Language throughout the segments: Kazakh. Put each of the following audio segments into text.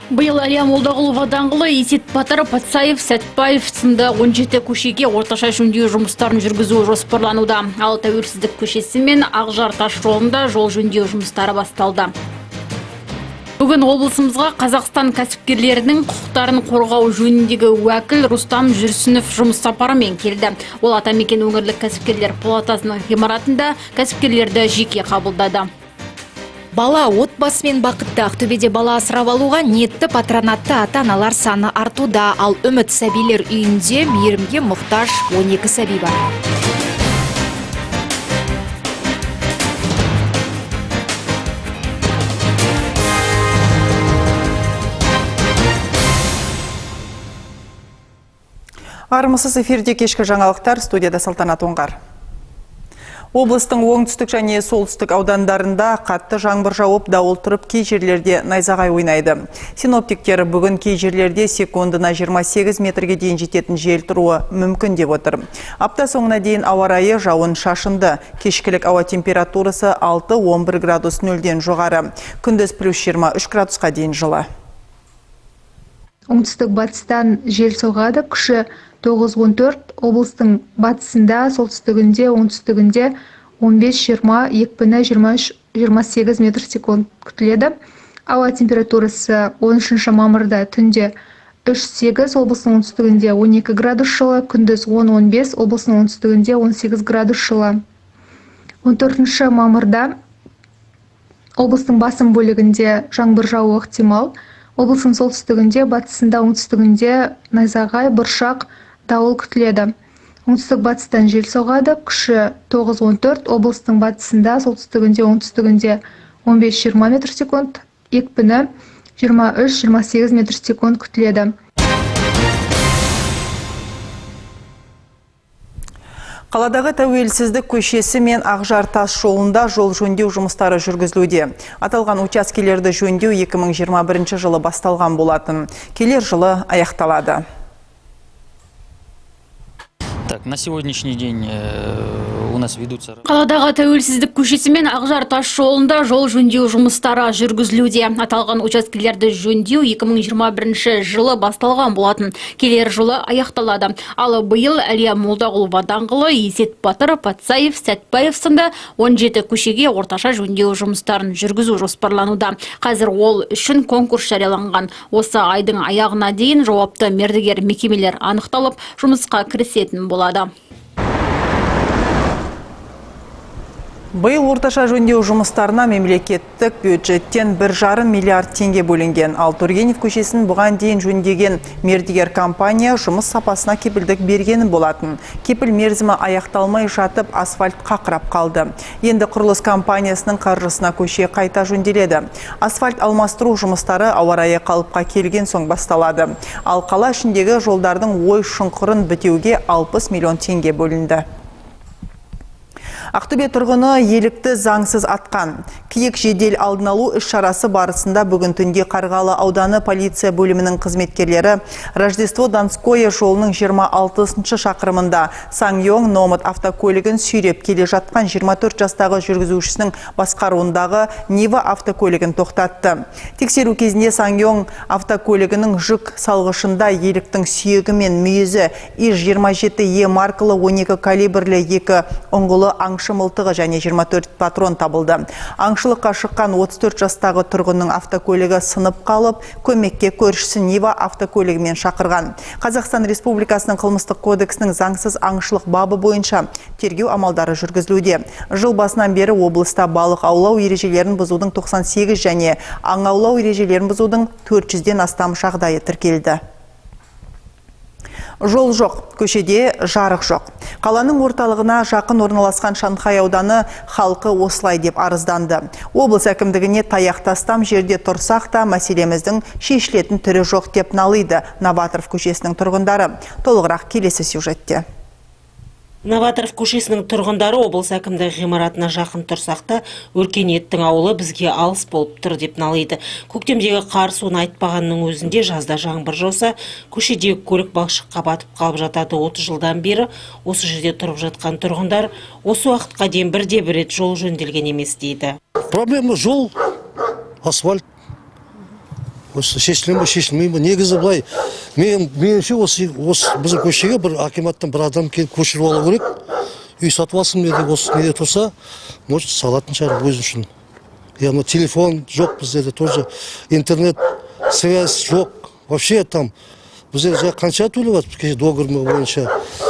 Быйыл Әлия Молдағұлова даңғылы, Есет Батыр, Патсаев, Сәтбаев сынды 17 көшеге орташа жөндеу жұмыстарын жүргізу жоспарлануда. Ал Тәуелсіздік көшесі мен Ақжар тас жолында жол жөндеу жұмыстары басталды. Бүгін облысымызға Қазақстан кәсіпкерлерінің құқықтарын қорғау жөніндегі уәкіл Рустам Жүрсінов жұмыс сапарымен келді. Ол Атамекен өңірлік кәсіпкерлер палатасының ғимаратында кәсіпкерлерді жеке қабылдады. Бала отбасымен бақытты. Ақтөбеде бала асырап алуға ниетті патронатты ата-аналар саны артуда. Ал үміт сәбилер үйінде мейірімге мұқтаж 12 сәби бар. Армысыз эфирде кешкі жаңалықтар, студияда Салтанат Оңғар. Облыстың оңтүстік және солтүстік аудандарында қатты жаңбыр жауып, дауыл тұрып, кей жерлерде найзағай ойнайды. Синоптиктер бүгін кей жерлерде секундына 28 метрге дейін жететін жел тұруы мүмкін деп отыр. Апта соңына дейін ауа райы жауын шашынды. Кешкілік ауа температурасы 6-11 градус нөлден жоғары. Күндіз плюс 23 градусқа дейін жылы. Оңтүстік батыстан жел соғады, күші 9-14, облыстың батысында, солтүстігінде, оңтүстігінде 15-20, екпіні 23-28 метр секунд күтіледі. Ауа температурасы 13 мамырда түнде 3-8, облыстың оңтүстігінде 12 градус жылы, күндіз 10-15, облыстың оңтүстігінде 18 градус жылы. 14 мамырда облыстың басым бөлігінде жаңбыр жауы ықтимал. Облыстың солтүстігінде, батысында, оңтүстігінде найзағай, бұршақ, дауыл күтіледі. Оңтүстік батыстан жел соғады, күші 9-14, облыстың батысында, солтүстігінде, оңтүстігінде 15-20 метр секунд, екпіні 23-28 метр секунд күтіледі. Қаладағы Тәуелсіздік көшесі мен Ақжар тас жолында жол жөндеу жұмыстары жүргізілуде. Аталған учаскелерді жөндеу 2021 жылы басталған болатын. Келер жылы аяқталады. На сегодняшний день у нас ведутся... Қаладағы Тәуелсіздік көшесі мен Ақжар тас жолында жол жөндеу жұмыстары жүргізілуде. Аталған учаскелерді жөндеу 2021 жылы басталған болатын. Келер жылы аяқталады. Ал биыл Әлия Молдағұлова даңғылы, Есет Батыр, Патсаев, Сәтбаев сынды 17 көшеге орташа жөндеу жұмыстарын жүргізу жоспарлануда. Қазір ол үшін конкурс жарияланған. Осы айдың аяғына дейін жауапты мердігер мекемелер анықталып, жұмысқа кірісетін болады. Биыл орташа жөндеу жұмыстарына мемлекеттік бюджеттен 1,5 миллиард теңге бөлінген. Ал Тургенев көшесін бұған дейін жөндеген мердігер компания жұмыс сапасына кепілдік бергенін болатын. Кепіл мерзімі аяқталмай жатып, асфальт қақырап қалды. Енді құрылыс компаниясының қаржысына көше қайта жөнделеді. Асфальт алмастыру жұмыстары ауа райы қалыпқа келген соң басталады. Ал қала ішіндегі жолдардың ой шұңқырын бітеуге 60 миллион теңге бөлінді. Ақтөбе тұрғыны елікті заңсыз атқан. Киік жедел алдын алу іс-шарасы барысында бүгін түнде Қарғалы ауданы полиция бөлімінің қызметкерлері Рождество Донское жолының 26 шақырымында Саңйоң Номад автокөлігін сүйреп келе жатқан 24 жастағы жүргізушісінің басқаруындағы Нива автокөлігін тоқтатты. Тексеру кезінде Саңйоң автокөлігінің жүк салғышында еліктің сүйегі мен мүйізі ИЖ-27E маркалы 12 калибрлі 2 ұңғылы аңшы мылтығы және 24 патрон табылды. Аңшылыққа шыққан 34 жастағы тұрғынның автокөлігі сынып қалып, көмекке көршісі Нива автокөлігімен шақырған. Қазақстан Республикасының қылмыстық кодексінің заңсыз аңшылық бабы бойынша тергеу амалдары жүргізілуде. Жыл басынан бері облыста балық аулау ережелерін бұзудың 98 және аң аулау ережелерін бұзудың 400-ден астам жағдайы тіркелді. Жол жоқ, көшеде жарық жоқ. Қаланың орталығына жақын орналасқан Шанхай ауданы халқы осылай деп арызданды. Облыс әкімдігіне таяқ тастам жерде тұрсақ та мәселеміздің шешілетін түрі жоқ деп налиды Новаторов көшесінің тұрғындары. Толығырақ келесі сюжетте. Новаторов көшесінің тұрғындары облыс әкімдігі ғимаратына жақын тұрсақта өркениеттің ауылы бізге алыс болып тұр деп налиды. Көктемдегі қар суын айтпағанның өзінде жазда жаңбыр жауса, көшедегі көлік балшыққа батып қалып жатады. 30 жылдан бері осы жерде тұрып жатқан тұрғындар осы уақытқа дейін бірде-бір рет жол жөнделген емес дейді. Проблема жол, асфальт. осы шешіле ме шешілмей ме, негізі былай меніңше осы біздің көшеге бір акиматтан бір адам келіп көшіріп алу керек, үй сатып алсын деп осы неде тұрса, может салатын шығар өзі үшін. Яғни телефон жоқ бізде, тоже интернет связь жоқ, вообще там бізде қанша төлеп жатыр кеше договор бойынша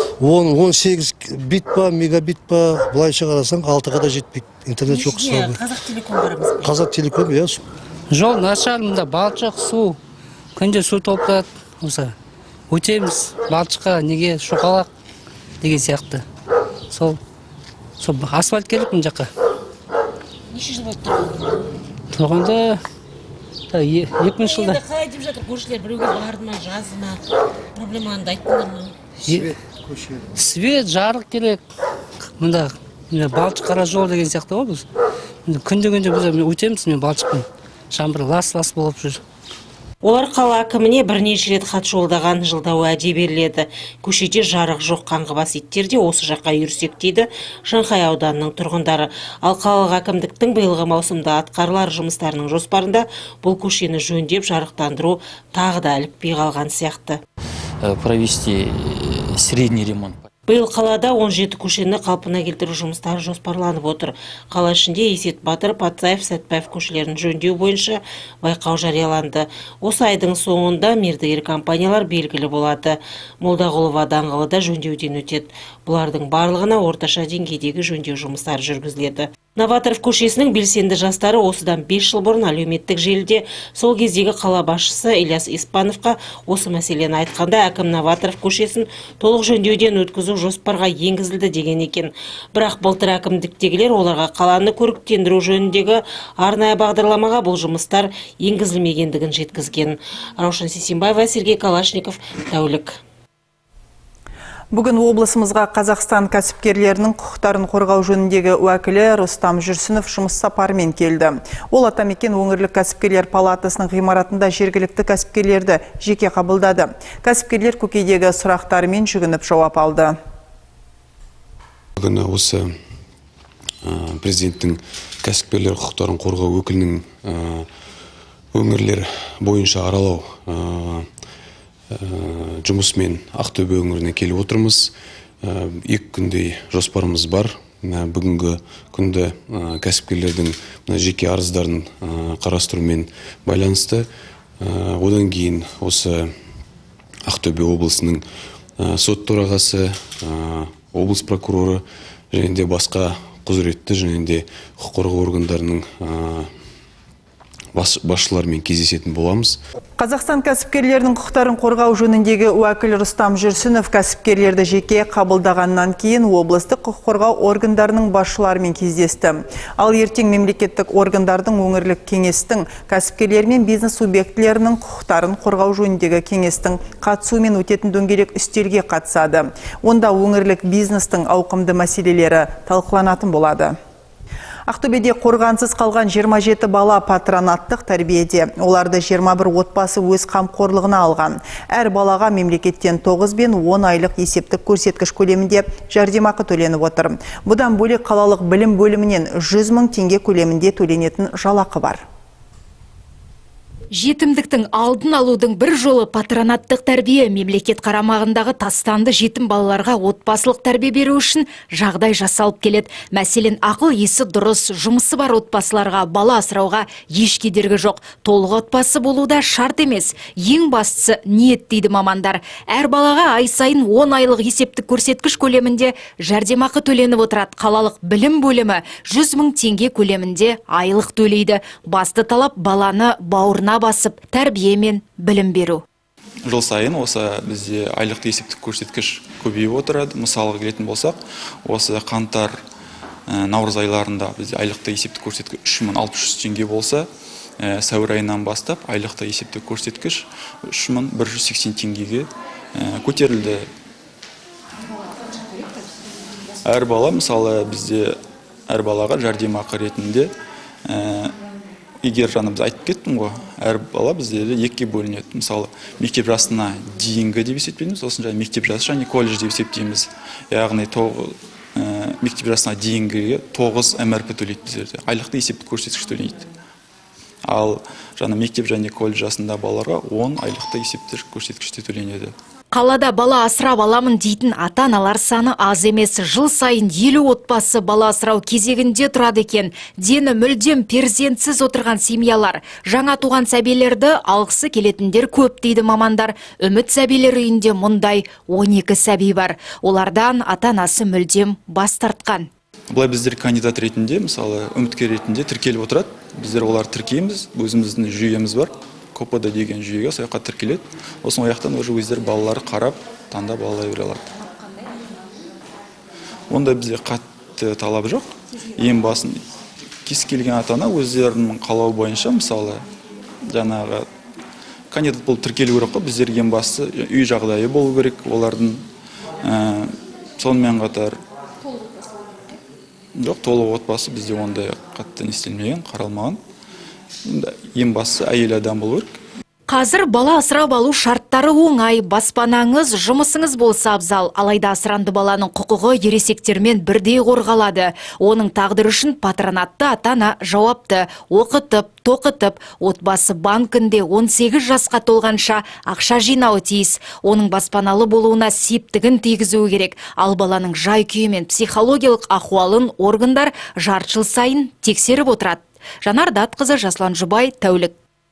18 бит па, мегабит па, былайша қарасаң 6-ға да жетпейді. Интернет жоқ. Қазақ Телеком барымыз. Қазақ Телеком, иә. Жол нашар, мында балшық, су. Күнде су толтырады. Осы өтеміз балшыққа, неге шоқалақ деген сияқты. Сол асфальт керек мына жаққа. Неше жыл болып тұрған? Тұрғанда 2000 жылда. Енді қалай деп жатыр көршілер, біреуге барды ма, жазды ма, проблеманы айттыңдар ма? Свет, жарық керек. Мында балшық қара жол деген сияқты ғой біз. Күнде біз өтеміз, мен балшықпен. Шамбыр лас-лас болып жүр. Олар қала әкіміне бірнеше рет хат жолдаған, жылда уәде беріледі. Көшеде жарық жоқ, қаңғыбас иттер де осы жаққа үйірсек дейді Шанхай ауданының тұрғындары. Ал қалалық әкімдіктің биылғы маусымда атқарылар жұмыстарының жоспарында бұл көшені жөндеп жарықтандыру тағы да ілікпей қалған сияқты. Провести средний ремонт. Биыл қалада 17 көшені қалпына келтіру жұмыстары жоспарланып отыр. Қала ішінде Есет Батыр, Патсаев, Сәтпаев көшелерін жөндеу бойынша байқау жарияланды. Осы айдың соңында мердігер компаниялар белгілі болады. Молдағұлова даңғылы да жөндеуден өтеді. Бұлардың барлығына орташа деңгейдегі жөндеу жұмыстары жүргізіледі. Новаторов көшесінің белсенді жастары осыдан 5 жыл бұрын әлеуметтік желіде сол кездегі қала басшысы Ильяс Испановқа осы мәселені айтқанда, әкім Новаторов көшесін толық жөндеуден өткізу жоспарға енгізілді деген екен. Бірақ былтыр әкімдіктегілер оларға қаланы көріктендіру жөніндегі арнайы бағдарламаға бұл жұмыстар енгізілмегендігін жеткізген. Раушан Сисенбаева, Сергей Калашников, тәулік. Бүгін облысымызға Қазақстан кәсіпкерлерінің құқықтарын қорғау жөніндегі уәкілі Рустам Жүрсінов жұмыс сапарымен келді. Ол Атамекен өңірлік кәсіпкерлер палатасының ғимаратында жергілікті кәсіпкерлерді жеке қабылдады. Кәсіпкерлер көкейдегі сұрақтарымен жүгініп жауап алды. Бүгін осы президенттің кәсіпкерлер құқықтарын қорғау өкілінің өңірлер бойынша аралау жұмысымен Ақтөбе өңіріне келіп отырмыз. 2 күндей жоспарымыз бар. Бүгінгі күнді кәсіпкерлердің жеке арыздарын қарастырумен байланысты. Одан кейін осы Ақтөбе облысының сот төрағасы, облыс прокуроры және де басқа құзыретті және де құқық қорғау органдарының басшылармен кездесетін боламыз. Қазақстан кәсіпкерлерінің құқықтарын қорғау жөніндегі уәкіл Рустам Жүрсінов кәсіпкерлерді жеке қабылдағаннан кейін облыстық құқық қорғау органдарының басшыларымен кездесті. Ал ертең мемлекеттік органдардың өңірлік кеңестің кәсіпкерлер мен бизнес субъектілерінің құқықтарын қорғау жөніндегі кеңестің қатысуымен өтетін дөңгелек үстелге қатысады. Онда өңірлік бизнестің ауқымды мәселелері талқыланатын болады. Ақтөбеде қорғансыз қалған 27 бала патронаттық тәрбиеде. Оларды 21 отбасы өз қамқорлығына алған. Әр балаға мемлекеттен 9 бен 10 айлық есептік көрсеткіш көлемінде жәрдемақы төленіп отыр. Бұдан бөлек қалалық білім бөлімінен 100 мың теңге көлемінде төленетін жалақы бар. Жетімдіктің алдын алудың бір жолы патронаттық тәрбие. Мемлекет қарамағындағы тастанды жетім балаларға отбасылық тәрбие беру үшін жағдай жасалып келеді. Мәселен, ақыл есі дұрыс, жұмысы бар отбасыларға бала асырауға еш кедергі жоқ. Толық отбасы болуда шарт емес. Ең бастысы ниет дейді мамандар. Әр балаға ай сайын 10 айлық есептік көрсеткіш көлемінде жәрдемақы төленіп отырады. Қалалық білім бөлімі 100 мың теңге көлемінде айлық төлейді. Басты талап баланы бауырына басып, тәрбие мен білім беру. Жыл сайын осы бізде айлықты есептік көрсеткіш көбейіп отырады. Мысалға келетін болсақ, осы қаңтар, наурыз айларында бізде айлықты есептік көрсеткіш 3600 теңге болса, сәуір айынан бастап айлықты есептік көрсеткіш 3180 теңгеге көтерілді. Әр бала, мысалы бізде әр балаға жәрдемақы ретінде егер жаңа біз айтып кеттім ғой, әр бала бізде екіге бөлінеді. Мысалы, мектеп жасына дейінгі деп есептейміз, сосын жаңа мектеп жасы және колледж деп есептейміз. Яғни мектеп жасына дейінгіге 9 МРП төлейді біздерде. Айлықты есептік көрсеткіш төлейді. Ал жаңа мектеп және колледж жасында балаларға 10 айлықты есептік көрсеткіште төленеді. Қалада бала асырап аламын дейтін ата-аналар саны аз емес. Жыл сайын 50 отбасы бала асырау кезегінде тұрады екен. Дені мүлдем перзентсіз отырған семьялар. Жаңа туған сәбилерді алғысы келетіндер көп дейді мамандар. Үміт сәбилер үйінде мұндай 12 сәби бар. Олардан ата-анасы мүлдем бас тартқан. Бұлай біздер кандидат ретінде, мысалы үміткер ретінде тіркеліп отырады. Біздер олар тіркейміз, өзіміздің жүйеміз бар. КОПД деген жүйеге саяққа тіркеледі. Осының аяқтан уже өздері балалары қарап, таңдап алай бере алады. Онда бізде қатты талап жоқ. Ең басын кез келген ата-ана өздерінің қалау бойынша, мысалы, жаңағы кандидат болып тіркелу керек қой, біздерге ең басы үй жағдайы болу керек, олардың сонымен қатар жоқ, толық отбасы бізде ондай қатты не істелмеген, қаралмаған. Ең басы әйел адам болу керек. Қазір бала асырап алу шарттары оңай, баспанаңыз, жұмысыңыз болса абзал, алайда асыранды баланың құқығы ересектермен бірдей қорғалады. Оның тағдыры үшін патронатты ата-ана жауапты, оқытып, тоқытып, отбасы банкінде 18 жасқа толғанша ақша жинауы тиіс. Оның баспаналы болуына септігін тигізуі керек. Ал баланың жай-күйі мен психологиялық ахуалын органдар жарты жыл сайын тексеріп отырады. Жанар Датқызы, Жаслан Жұбай, тәулік.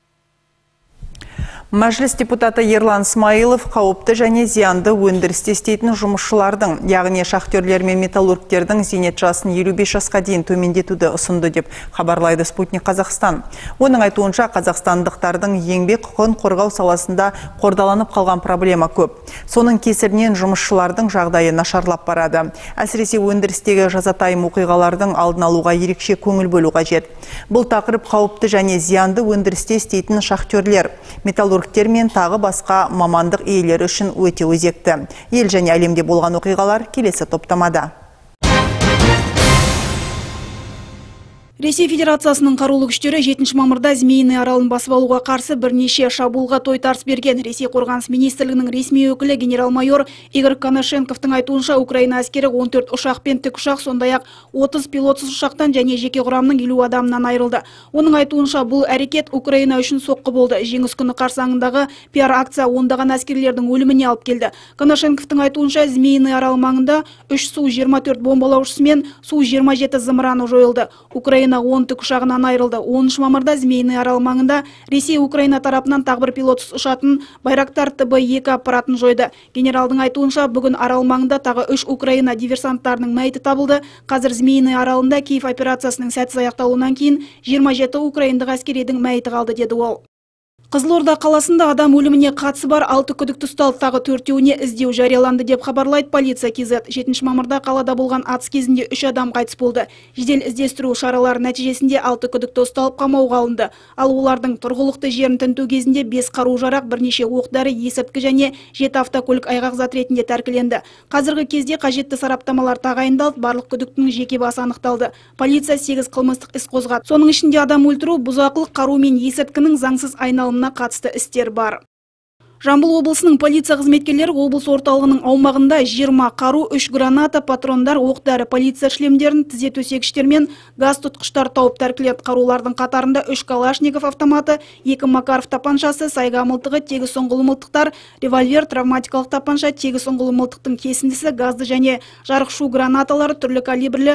Мәжіліс депутаты Ерлан Смайылов қауіпті және зиянды өндірісте істейтін жұмысшылардың, яғни шахтерлер мен металлургтердің зейнет жасын 55 жасқа дейін төмендетуді ұсынды деп хабарлайды Спутник Қазақстан. Оның айтуынша қазақстандықтардың еңбек құқығын қорғау саласында қордаланып қалған проблема көп. Соның кесірінен жұмысшылардың жағдайы нашарлап барады. Әсіресе өндірістегі жазатайым оқиғалардың алдын алуға ерекше көңіл бөлу қажет. Бұл тақырып қауіпті және зиянды өндірісте істейтін шахтерлер, металлургтер мен тағы басқа мамандық иелері үшін өте өзекті. Ел және әлемде болған оқиғалар келесі топтамада. Ресей Федерациясының қарулы күштері 7 мамырда Змейный аралын басып алуға қарсы бірнеше шабуылға тойтарыс берген. Ресей қорғаныс министрлігінің ресми өкілі генерал-майор Игорь Коношенковтың айтуынша Украина әскері 14 ұшақ пен тікұшақ, сондай-ақ 30 пилотсыз ұшақтан және жеке құрамның 50 адамынан айырылды. Оның айтуынша бұл әрекет Украина үшін соққы болды. Жеңіс күні қарсаңындағы пиар акция ондаған әскерлердің өліміне алып келді. Коношенковтың айтуынша Змейный аралы маңында 3 Су-24 бомбалаушысы мен Су-27 зымыраны жойылды. Украина 10 тікұшағынан айырылды. 10 мамырда Змейный аралы маңында Ресей Украина тарапынан тағы бір пилотсыз ұшатын Байрактар ТБ-2 аппаратын жойды. Генералдың айтуынша бүгін арал маңында тағы 3 Украина диверсанттарының мәйіті табылды. Қазір Змейный аралында Киев операциясының сәтсіз аяқталуынан кейін 27 украиндық әскеридің мәйіті қалды деді ол. Қызылорда қаласында адам өліміне қатысы бар 6 күдікті ұсталды, тағы 4-еуіне іздеу жарияланды деп хабарлайды полиция KZ. 7 мамырда қалада болған атыс кезінде 3 адам қайтыс болды. Жедел іздестіру шаралары нәтижесінде 6 күдікті ұсталып қамауға алынды. Ал олардың тұрғылықты жерін тінту кезінде 5 қару-жарақ, бірнеше оқ-дәрі, есірткі және 7 автокөлік айғақ зат ретінде тәркіленді. Қазіргі кезде қажетті сараптамалар тағайындалды, барлық күдіктінің жеке басы анықталды. Полиция 8 қылмыстық іс қозғады. Соның ішінде адам өлтіру, бұзақылық, қару мен есірткінің заңсыз айналымына қатысты істер бар. Жамбыл облысының полиция қызметкерлері облыс орталығының аумағында 20 қару, 3 граната, патрондар, оқ-дәрі, полиция шлемдерін, тізе төсегіштер мен газ тұтқыштар тауып тәркіледі. Қарулардың қатарында 3 Калашников автоматы, 2 Макаров тапаншасы, сайга мылтығы, тегіс ұңғылы мылтықтар, револьвер, травматикалық тапанша, тегіс ұңғылы мылтықтың кесіндісі, газды және жарық шу гранаталары, түрлі калибрлі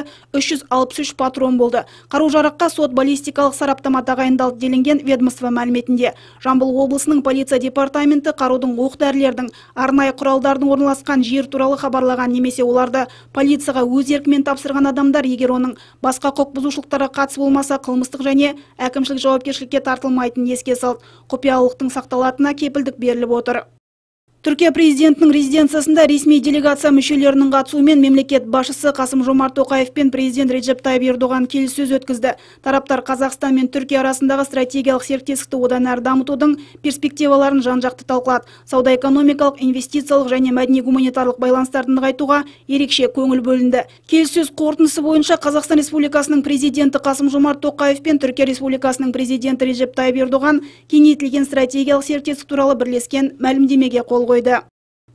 363 патрон болды. Қару-жараққа сот баллистикалық сараптама тағайындалды делінген ведомство мәліметінде. Жамбыл облысының полиция департаменті қарудың, оқ-дәрілердің, арнайы құралдардың орналасқан жер туралы хабарлаған немесе оларды полицияға өз еркімен тапсырған адамдар, егер оның басқа құқық бұзушылықтарға қатысы болмаса, қылмыстық және әкімшілік жауапкершілікке тартылмайтынын еске салды. Құпиялылықтың сақталатынына кепілдік беріліп отыр. Түркия президентінің резиденциясында ресми делегация мүшелерінің қатысуымен мемлекет басшысы Қасым-Жомарт Тоқаев пен президент Реджеп Тайып Ердоған келіссөз өткізді. Тараптар Қазақстан мен Түркия арасындағы стратегиялық серіктестікті одан әрі дамытудың перспективаларын жан-жақты талқылады. Сауда-экономикалық, инвестициялық және мәдени-гуманитарлық байланыстарды нығайтуға ерекше көңіл бөлінді. Келіссөз қорытындысы бойынша Қазақстан Республикасының президенті Қасым-Жомарт Тоқаев пен Түркия Республикасының президенті Реджеп Тайып Ердоған кеңейтілген стратегиялық серіктестік туралы бірлескен мәлімдемеге қол қойды.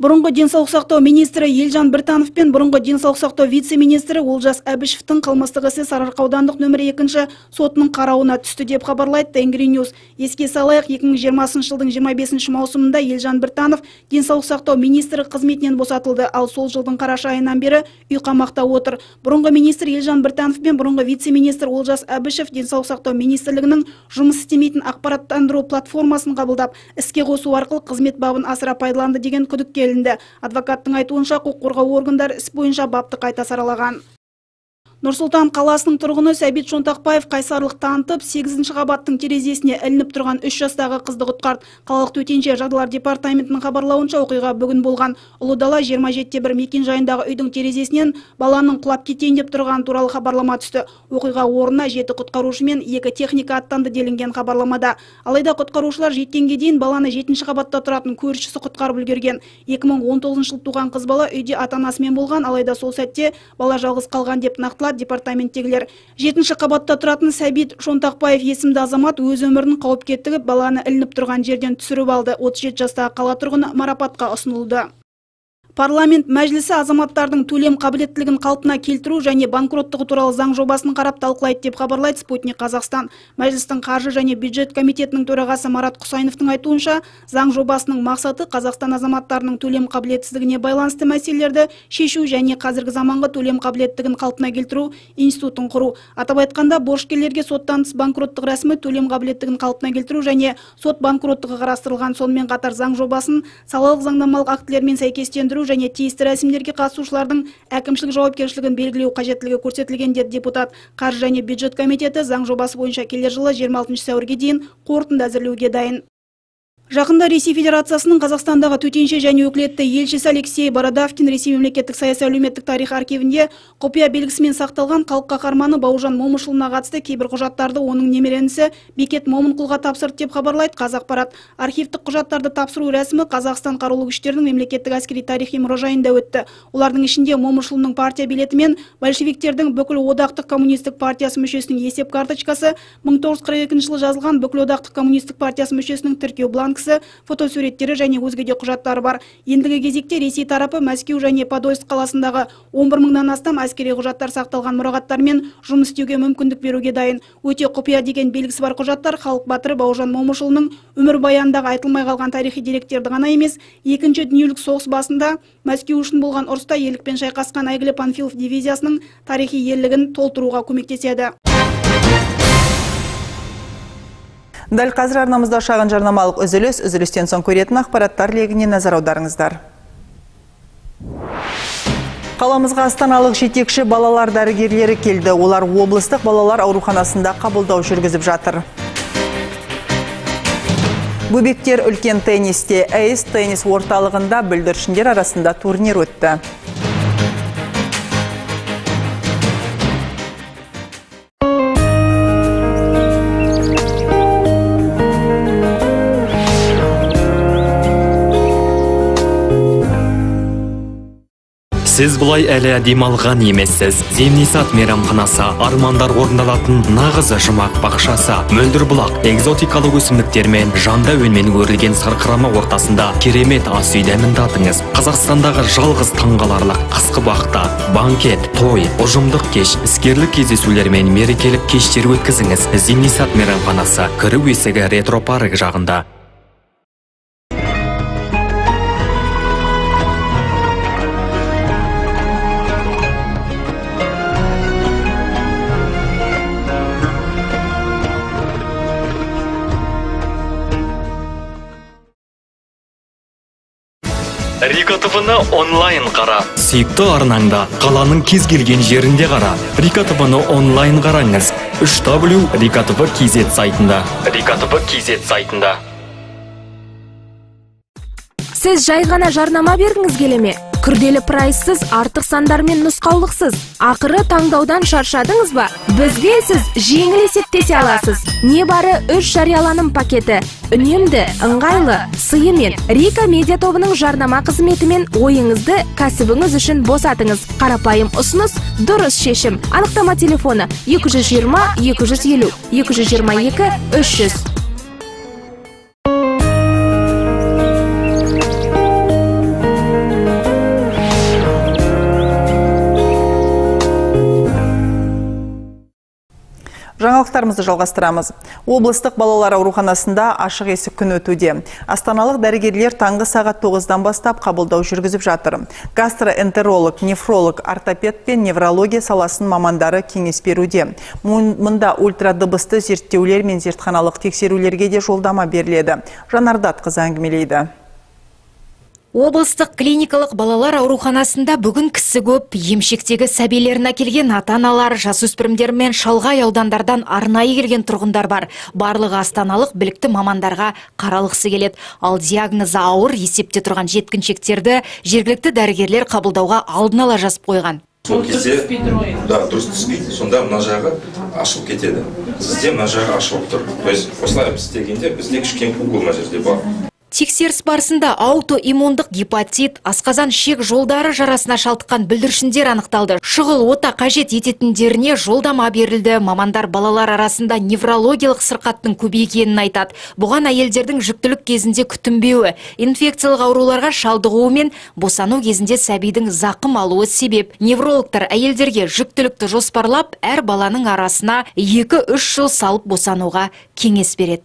Бұрынғы денсаулық сақтау министрі Елжан Біртанов пен бұрынғы денсаулық сақтау вице-министрі Олжас Әбішевтің қылмыстық ісі Сарыарқа аудандық нөмір 2 сотының қарауына түсті деп хабарлайды Тенгриньюз. Еске салайық, 2020 жылдың 25 маусымында Елжан Біртанов денсаулық сақтау министрі қызметінен босатылды, ал сол жылдың қараша айынан бері үй қамақта отыр. Бұрынғы министр Елжан Біртанов пен бұрынғы вице-министр Олжас Әбішев денсаулық сақтау министрлігінің жұмыс істемейтін ақпараттандыру платформасын қабылдап, іске қосу арқылы қызмет бабын асыра пайдаланды деген күдікке ілінді. Адвокаттың айтуынша, құқық қорғау органдары іс бойынша бапты қайта саралаған. Нұрсұлтан қаласының тұрғыны Сәбит Шонтақбаев қайсарлық танытып, 8-ші қабаттың терезесіне ілініп тұрған 3 жастағы қызды құтқарды. Қалалық төтенше жағдайлар департаментінің хабарлауынша, оқиға бүгін болған. Ұлыдала 27-1 мекен жайындағы үйдің терезесінен баланың құлап кетейін деп тұрған туралы хабарлама түсті. Оқиға орнына 7 құтқарушы мен 2 техника аттанды делінген хабарламада. Алайда құтқарушылар жеткенге дейін баланы 7-ші қабатта тұратын көршісі құтқарып үлгерген. 2019 жыл туған қыз бала үйде ата-анасымен болған, алайда сол сәтте бала жалғыз қалған деп нақтылады департаменттегілер. 7-ші қабатта тұратын Сәбит Шонтақбаев есімді азамат өз өмірінің қауіпке тігіп, баланы ілініп тұрған жерден түсіріп алды. 37 жастағы қала тұрғыны марапатқа ұсынылды. Парламент мәжілісі азаматтардың төлем қабілеттілігін қалпына келтіру және банкроттығы туралы заң жобасын қарап талқылайды деп хабарлайды Спутник Қазақстан. Мәжілістің қаржы және бюджет комитетінің төрағасы Марат Құсайыновтың айтуынша, заң жобасының мақсаты Қазақстан азаматтарының төлем қабілетсіздігіне байланысты мәселелерді шешу және қазіргі заманғы төлем қабілеттігін қалпына келтіру институтын құру. Атап айтқанда, борышкерлерге соттан тыс банкроттық рәсімі төлем қабілеттігін қалпына келтіру және сот банкроттығы қарастырылған. Сонымен қатар заң жобасын салалық заңнамалық актілермен сәйкестендіру және тиісті рәсімдерге қатысушылардың әкімшілік жауапкершілігін белгілеу қажеттілігі көрсетілген деді депутат. Қаржы және бюджет комитеті заң жобасы бойынша келер жылы 26 сәуірге дейін қорытынды әзірлеуге дайын. Жақында Ресей Федерациясының Қазақстандағы төтенше және өкілетті елшісі Алексей Бородавкин Ресей мемлекеттік саяси әлеуметтік тарих архивінде құпия белгісімен сақталған халық қаһарманы Бауыржан Момышұлына қатысты кейбір құжаттарды оның немеренісі Бекет Момынқұлға тапсырды деп хабарлайды Қазақпарат. Архивтік құжаттарды тапсыру рәсімі Қазақстан қарулы күштерінің мемлекеттік әскери тарихи мұражайында өтті. Олардың ішінде Момышұлының партия билеті мен большевиктердің бүкіл одақтық коммунистік партиясы мүшесінің есеп карточкасы, 1942 жылы жазылған бүкіл одақтық коммунистік партиясы мүшесінің тіркеу бланкісі, фотосуреттері және өзге де құжаттары бар. Ендігі кезекте Ресей тарапы Мәскеу және Подольск қаласындағы 11 мыңнан астам әскери құжаттар сақталған мұрағаттармен жұмыс істеуге мүмкіндік беруге дайын. Өте құпия деген белгісі бар құжаттар халық батыры Бауыржан Момышұлының өмірбаянындағы айтылмай қалған тарихи деректерді ғана емес, Екінші дүниежүзілік соғыс басында Мәскеу үшін болған ұрыста ерлікпен шайқасқан әйгілі Панфилов дивизиясының тарихи ерлігін толтыруға көмектеседі. Дәл қазір арнамызда шағын жарнамалық үзіліс, үзілістен соң көретін ақпараттар легіне назар аударыңыздар. Қаламызға астаналық жетекші балалар дәрігерлері келді. Олар облыстық балалар ауруханасында қабылдау жүргізіп жатыр. Бөбектер үлкен теннисте Эйс теннис орталығында бүлдіршіндер арасында турнир өтті. Сіз бұлай әлі демалған емессіз. Земнисат мейрамханасы армандар орындалатын нағыз жұмақ бақшасы. Мөлдір бұлақ экзотикалық өсімдіктермен, жанды өнмен өрілген сарқырама ортасында керемет ас үй дәмін татыңыз. Қазақстандағы жалғыз таңғаларлық қысқы бақта, банкет, той, ұжымдық кеш, іскерлік кездесулермен мерекелік кештер өткізіңіз. Земнисат мейрамханасы, кіру есігі ретро парк жағында. Рика ТВ-ны онлайн қара. Сүйікті арнаңда, қаланың кез келген жерінде қара. Рика ТВ-ны онлайн қараңыз. 3w.rikatv.kz сайтында. Рика ТВ KZ сайтында. Сіз жай ғана жарнама бергіңіз келеме? Күрделі прайссыз, артық сандар мен нұсқаулықсыз. Ақыры таңдаудан шаршадыңыз ба? Бізге сіз жеңіл есептесе аласыз. Не бары 3 жарияланым пакеті. Үнемді, ыңғайлы, сыйымен Рика медиа тобының жарнама қызметімен ойыңызды кәсібіңіз үшін босатыңыз. Қарапайым ұсыныс, дұрыс шешім. Анықтама телефоны 220 250 222 300. Жаңалықтарымызды жалғастырамыз. Облыстық балалар ауруханасында ашық есік күні өтуде. Астаналық дәрігерлер таңғы сағат 9-дан бастап қабылдау жүргізіп жатыр. Гастроэнтеролог, нефролог, ортопед пен неврология саласын мамандары кеңес беруде. Мұнда ультрадыбысты зерттеулер мен зертханалық тексерулерге де жолдама беріледі. Жанардат қызы әңгімелейді. Облыстық клиникалық балалар ауруханасында бүгін кісі көп, емшектегі сәбилерін әкелген ата-аналар, жасөспірімдер мен шалғай аудандардан арнайы келген тұрғындар бар. Барлығы астаналық білікті мамандарға қаралғысы келеді. Ал диагнозы ауыр есепте тұрған жеткіншектерді жергілікті дәрігерлер қабылдауға алдын ала жазып қойған. Сол кезде, дұрыс түспейді, сонда мына жағы ашылып кетеді. Сізде мына жағы ашылып тұр. То есть, осылай істегенде бізде кішкене угол мына жерде бар. Тексеріс барысында аутоиммундық гепатит, асқазан ішек жолдары жарасына шалдыққан бүлдіршіндер анықталды. Шұғыл ота қажет ететіндеріне жолдама берілді. Мамандар балалар арасында неврологиялық сырқаттың көбейгенін айтады. Бұған әйелдердің жүктілік кезінде күтінбеуі, инфекциялық ауруларға шалдығуы мен босану кезінде сәбидің зақым алуы себеп. Неврологтар әйелдерге жүктілікті жоспарлап, әр баланың арасына 2-3 жыл салып босануға кеңес береді.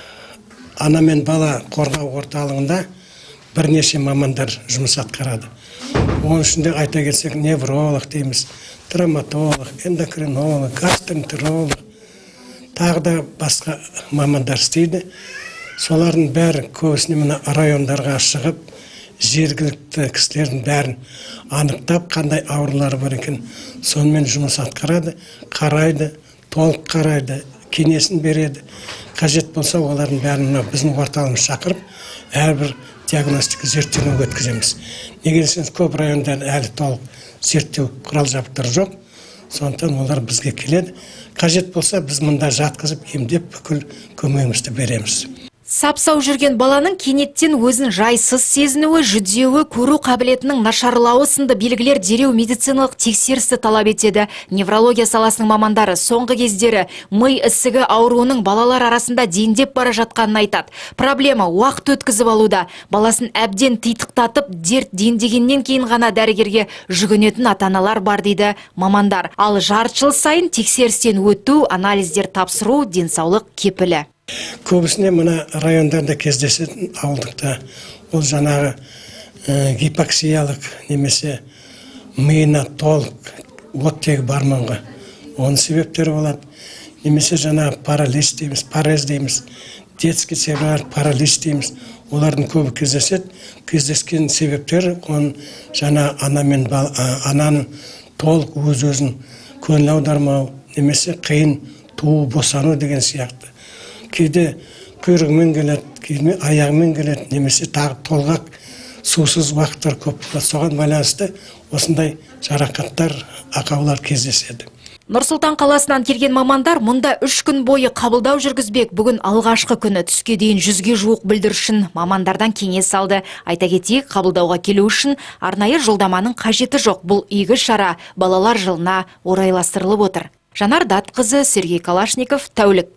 Ана мен бала қорғау орталығында бірнеше мамандар жұмыс атқарады. Оның ішінде айта кетсек, невролог дейміз, травматолог, эндокринолог, гастроэнтеролог, тағы да басқа мамандар істейді. Солардың бәрі көбісіне мына райондарға шығып, жергілікті кісілердің бәрін анықтап, қандай аурулары бар екен, сонымен жұмыс атқарады, қарайды, толық қарайды, кеңесін береді. Қажет болса, олардың бәрін біздің орталығымыз шақырып, әрбір диагностика зерттеуін өткіземіз. Неге десеңіз, көп райондар әлі толық зерттеу құрал жабдықтары жоқ. Сондықтан олар бізге келеді. Қажет болса, біз мұнда жатқызып, емдеп, бүкіл көмегімізді береміз. Сапсау жүрген баланың кенеттен өзін жайсыз сезінуі, жүдеуі, көру қабілетінің нашарлауы сынды белгілер дереу медициналық тексерісті талап етеді. Неврология саласының мамандары соңғы кездері ми ісігі ауруының балалар арасында дендеп бара жатқанын айтады. Проблема уақыт өткізіп алуда. Баласын әбден титықтатып, дерт дендегеннен кейін ғана дәрігерге жүгінетін ата-аналар бар дейді мамандар. Ал жарты жыл сайын тексерістен өту, анализдер тапсыру денсаулық кепілі. Көбісіне мына райондарда кездесетін ауылдықта ол жаңағы гипоксиялық немесе миына толық оттегі бармауға оның себептері болады. Немесе жаңағы паралич дейміз, парез дейміз, детский церебральный паралич дейміз. Олардың көбі кездеседі. Кездескен себептері оның жаңағы ана мен ананың толық өз-өзін көңіл аудармау, немесе қиын туу, босану деген сияқты. Кейде құйрығымен келеді, кейде аяғымен келеді, немесе тағы толғақ сусыз уақыттар көп. Соған байланысты осындай жарақаттар, ақаулар кездеседі. Нұрсұлтан қаласынан келген мамандар мұнда 3 күн бойы қабылдау жүргізбек. Бүгін алғашқы күні түске дейін 100-ге жуық бүлдіршін мамандардан кеңес алды. Айта кетейік, қабылдауға келу үшін арнайы жолдаманың қажеті жоқ. Бұл игі шара балалар жылына орайластырылып отыр. Жанардат қызы, Сергей Калашников, тәулік.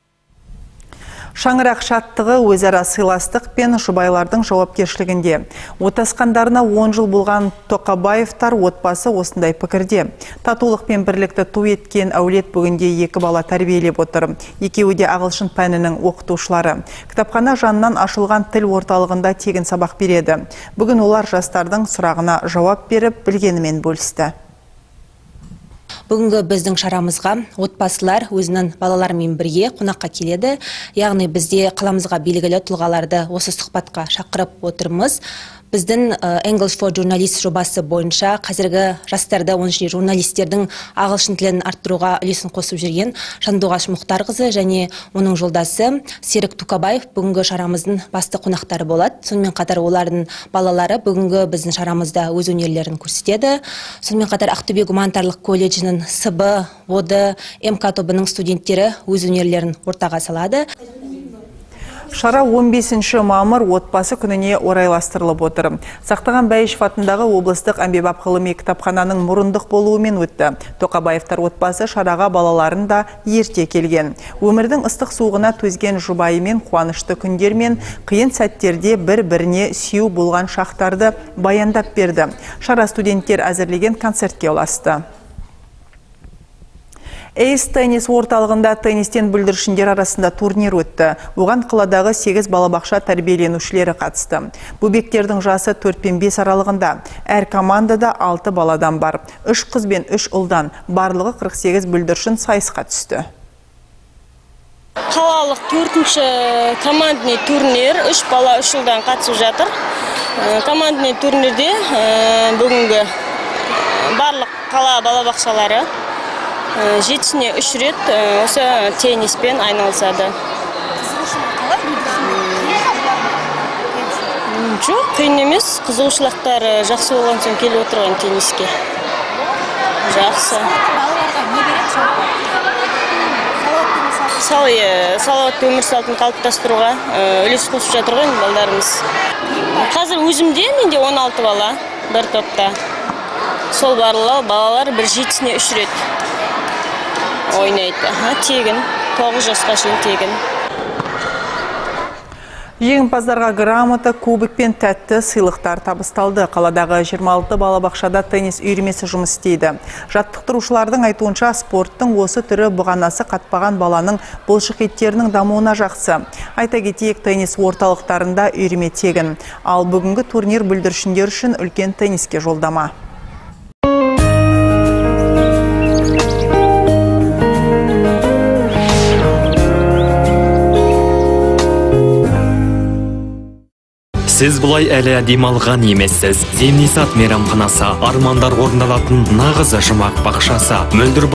Шаңырақ шаттығы өзара сыйластық пен жұбайлардың жауапкершілігінде. Отасқандарына 10 жыл болған Тоқабаевтар отбасы осындай пікірде. Татулық пен бірлікті ту еткен әулет бүгінде 2 бала тәрбиелеп отыр. Екеуі де ағылшын пәнінің оқытушылары. Кітапхана жанынан ашылған тіл орталығында тегін сабақ береді. Бүгін олар жастардың сұрағына жауап беріп, білгенімен бөлісті. Бүгінгі біздің шарамызға отбасылар өзінің балаларымен бірге қонаққа келеді. Яғни бізде қаламызға белгілі тұлғаларды осы сұхбатқа шақырып отырмыз. Біздің English for Journalists жобасы бойынша қазіргі жастарды, оның ішінде журналистердің ағылшын тілін арттыруға үлесін қосып жүрген Шандоғаш Мұхтарқызы және оның жолдасы Серік Тукабаев бүгінгі шарамыздың басты қонақтары болады. Сонымен қатар олардың балалары бүгінгі біздің шарамызда өз өнерлерін көрсетеді. Сонымен қатар Ақтөбе гуманитарлық колледжінің СБ, ВОД, МК тобының студенттері өз өнерлерін ортаға салады. Шара 15 мамыр отбасы күніне орайластырылып отыр. Сақтаған Бәйішев атындағы облыстық әмбебап ғылыми кітапхананың мұрындық болуымен өтті. Тоқабаевтар отбасы шараға балаларын да ерте келген. Өмірдің ыстық суығына төзген жұбайымен қуанышты күндер мен қиын сәттерде бір-біріне сүйеу болған шақтарды баяндап берді. Шара студенттер әзірлеген концертке ұласты. Эйс теннис орталығында теннистен бүлдіршіндер арасында турнир өтті. Оған қаладағы 8 балабақша тәрбиеленушілері қатысты. Бөбектердің жасы 4-5 аралығында. Әр командада 6 баладан бар. 3 қыз бен 3 ұлдан барлығы 48 бүлдіршін сайысқа түсті. Қалалық 4-ші командный турнир 3 бала 3 ұлдан қатысып жатыр. Командный турнирде бүгінгі барлық қала балабақшалары 7-сіне 3 рет осы тенниспен айналысады. Жоқ, қиын емес. Қызығушылықтары жақсы болған соң келіп отырған тенниске. Жақсы. Салауатты өмір салтын қалыптастыруға үлес қосып жатыр ғой балдарымыз. Қазір өзімде менде 16 бала бір топта. Сол барлығы балалар бір 7-сіне 3 рет ойнайды. Тегін, 9 жасқа шейін тегін. Жеңімпаздарға грамота, кубок пен тәтті сыйлықтар табысталды. Қаладағы 26 балабақшада теннис үйірмесі жұмыс істейді. Жаттықтырушылардың айтуынша спорттың осы түрі бұғанасы қатпаған баланың бұлшық еттерінің дамуына жақсы. Айта кетейік, теннис орталықтарында үйірме тегін. Ал бүгінгі турнир бүлдіршіндер үшін үлкен тенниске жолдама. Сіз бұлай әлі демалған емессіз. Зимний сад мейрамханасы армандар орындалатын нағыз жұмақ бақшасы. Мөлдір